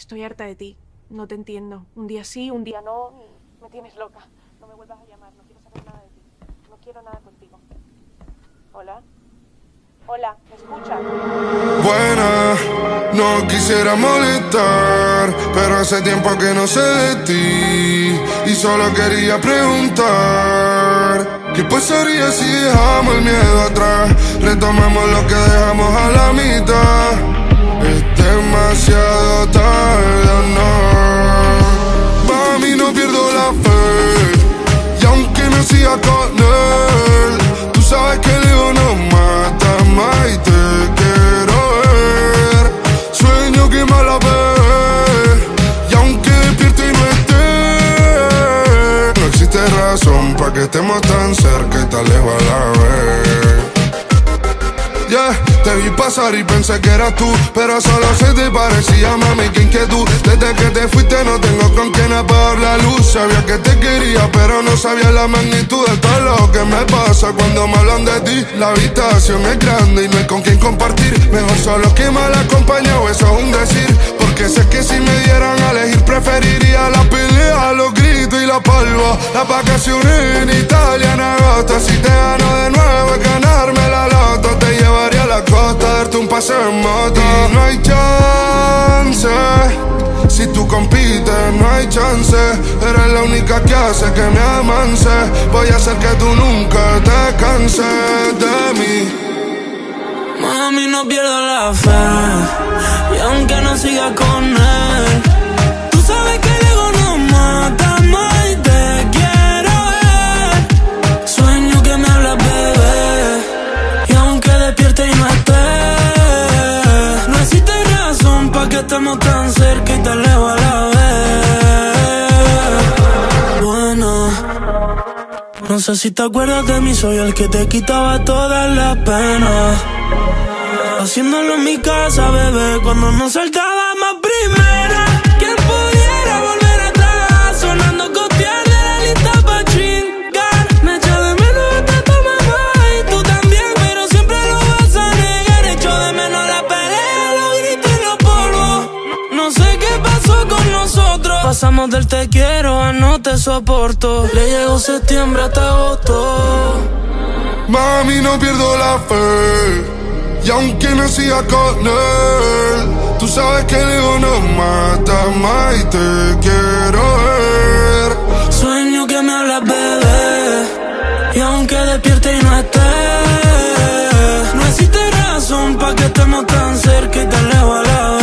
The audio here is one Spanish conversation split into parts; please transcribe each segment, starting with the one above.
Estoy harta de ti. No te entiendo. Un día sí, un día no. Me tienes loca. No me vuelvas a llamar. No quiero saber nada de ti. No quiero nada contigo. ¿Hola? Hola, ¿me escuchas? Buena, no quisiera molestar, pero hace tiempo que no sé de ti y solo quería preguntar: ¿qué pasaría si dejamos el miedo atrás? Retomamos lo que dejamos a la mitad. Es demasiado tarde, no. Mami, no pierdo la fe, y aunque no siga con él, tú sabes que el ego no mata más y te quiero ver. Sueño que me la ve, y aunque despierte y no esté, no existe razón para que estemos tan cerca y tan lejos a la vez. Yeah, te vi pasar y pensé que eras tú, pero solo se te parecía, mami, qué inquietud. Desde que te fuiste no tengo con quién apagar la luz. Sabía que te quería, pero no sabía la magnitud de todo lo que me pasa cuando me hablan de ti. La habitación es grande y no hay con quién compartir. Mejor solo que mal acompañado, eso es un decir. Porque sé que si me dieran a elegir preferiría la pelea, los gritos y la palva. Las vacaciones en Italia en agosto. Si te gano de nuevo es ganarme la loto. Te llevaría a la costa, darte un paseo en moto. Y no hay chance, si tú compites no hay chance. Eres la única que hace que me avance. Voy a hacer que tú nunca te canses de mí. Mami, no pierdo la fe, y aunque no siga con él, tú sabes que el ego no mata más y te quiero ver. Sueño que me hablas, bebé, y aunque despierte y no esté, no existe razón para que estemos tan cerca y tan lejos a la vez. Bueno, no sé si te acuerdas de mí, soy el que te quitaba todas las penas. Haciéndolo en mi casa, bebé, cuando nos saltábamos primera. ¿Quién pudiera volver atrás? Sonando copiar de la lista pa' chingar. Me echo de menos hasta tu mamá y tú también, pero siempre lo vas a negar. Echo de menos la pelea, los gritos y los polvos. No sé qué pasó con nosotros. Pasamos del te quiero a no te soporto. Le llegó septiembre hasta agosto. Mami, no pierdo la fe, y aunque no siga con él, tú sabes que el ego no mata más y te quiero ver. Sueño que me hablas, bebé, y aunque despierte y no esté, no existe razón para que estemos tan cerca y tan lejos a la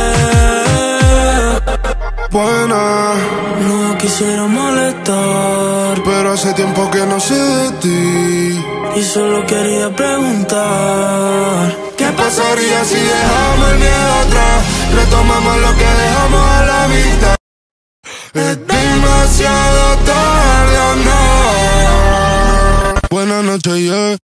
vez. Buena, No quisiera molestar, pero hace tiempo que no sé de ti y solo quería preguntar: ¿qué pasaría si dejamos el miedo atrás? Retomamos lo que dejamos a la mitad. Es demasiado tarde, ¿o no? Buenas noches, yeah.